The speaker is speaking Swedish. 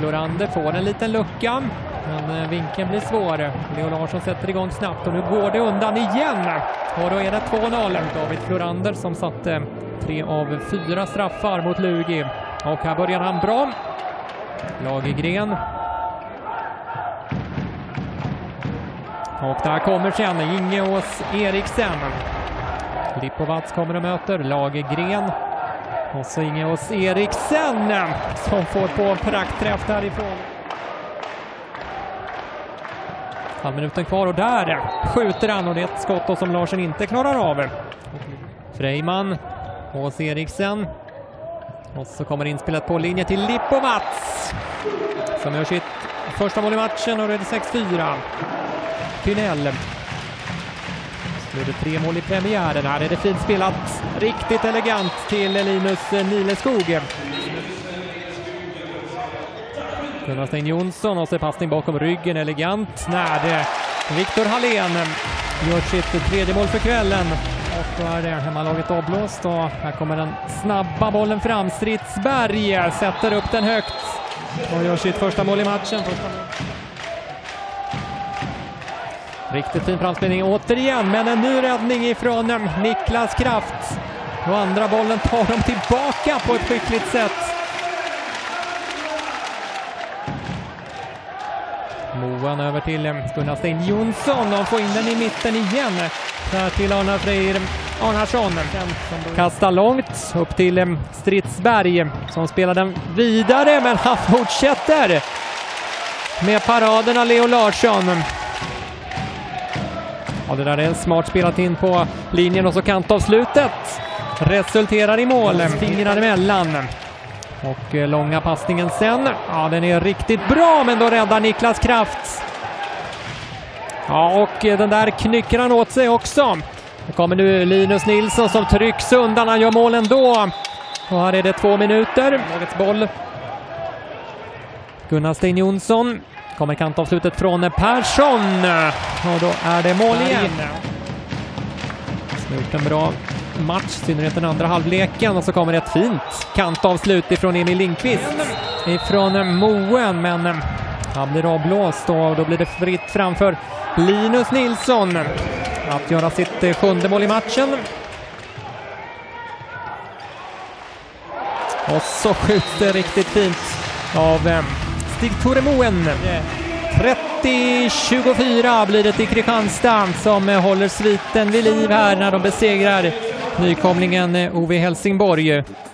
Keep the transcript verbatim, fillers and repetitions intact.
Florander får en liten lucka, men vinkeln blir svår. Leo Larsson sätter igång snabbt och nu går det undan igen. Och då är det två noll. David Florander som satte tre av fyra straffar mot Lugi. Och här börjar han bra. Lagergren. Och där kommer sen Ingeås Eriksen. Lipovats kommer och möter Lagergren. Och så Ingeås Eriksen som får på en praktträff därifrån. Halv minuten kvar och där skjuter han och det är ett skott som Larsen inte klarar av. Freiman, Ås Eriksen. Och så kommer inspelet på linje till Lipovats som gör sitt första mål i matchen och det är sex fyra. Tynell. Så är det tre mål i premiären. Här är det fint spelat. Riktigt elegant till Linus Nileskog. Gunnar Stein Jonsson och så passning bakom ryggen. Elegant. När Viktor Hallén gör sitt tredje mål för kvällen. Och då är det hemmalaget avblåst. Och här kommer den snabba bollen fram. Stridsberg sätter upp den högt. Och gör sitt första mål i matchen. Första mål. Riktigt fin framspelning återigen, men en ny räddning ifrån Niklas Kraft. Och andra bollen tar de tillbaka på ett skickligt sätt. Moan över till Gunnar Stein Jonsson. De får in den i mitten igen. Där till Arnar Freyr Arnarsson. Kastar långt upp till Stridsberg som spelar den vidare, men han fortsätter med paraderna Leo Larsson. Ja, det där är smart spelat in på linjen och så kantavslutet resulterar i mål. Fingrar emellan. Och långa passningen sen. Ja, den är riktigt bra, men då räddar Niklas Kraft. Ja, och den där knycker han åt sig också. Då kommer nu Linus Nilsson som trycks undan. Han gör mål ändå. Och här är det två minuter. Lagets boll. Gunnar Stein Jonsson. Kommer kantavslutet från Persson. Och då är det mål igen. Snurt en bra match, synnerhet den andra halvleken. Och så kommer ett fint kantavslut ifrån Emil Lindqvist. Ifrån Moen, men han blir avblåst och då blir det fritt framför Linus Nilsson att göra sitt sjunde mål i matchen. Och så skjuts det riktigt fint av Stig Tore Moen. trettio tjugofyra blir det till Kristianstad som håller sviten vid liv här när de besegrar nykomlingen O V Helsingborg.